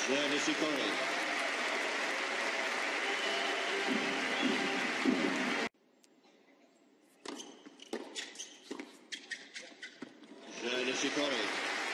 Je Nishikori. Je Nishikori.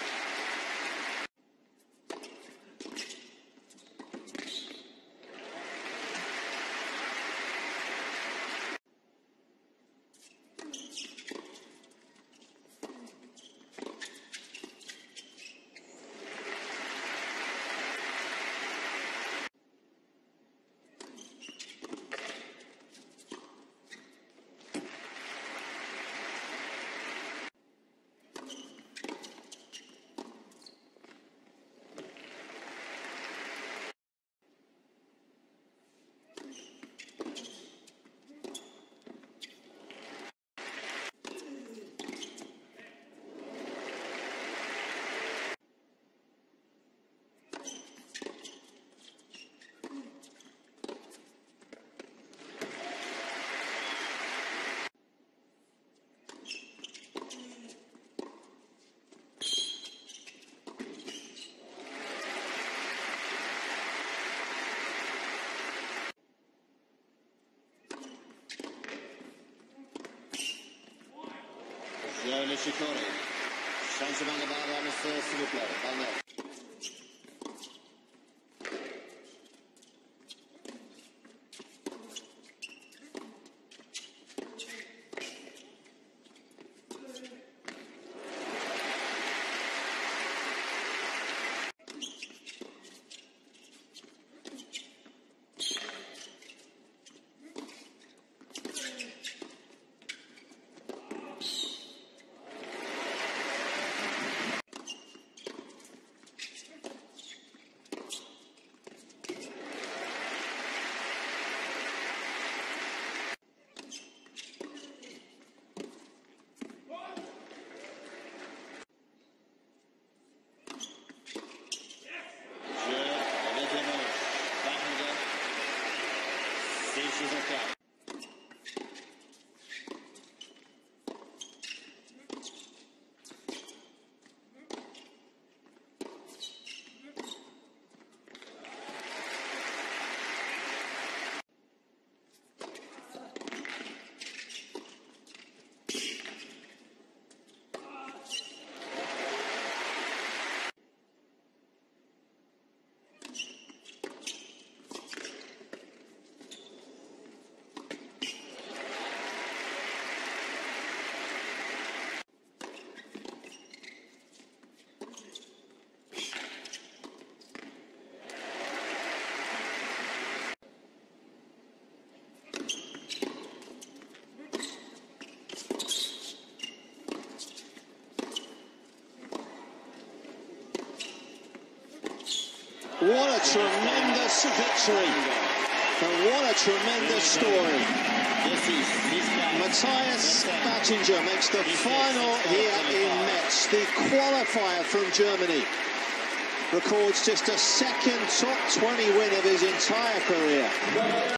Je Nishikori. Changement de balle à monsieur, s'il vous plaît. Balle neuve. She's okay. What a tremendous victory, and what a tremendous story. Matthias Battinger makes the final here in Metz. The qualifier from Germany records just a second top 20 win of his entire career.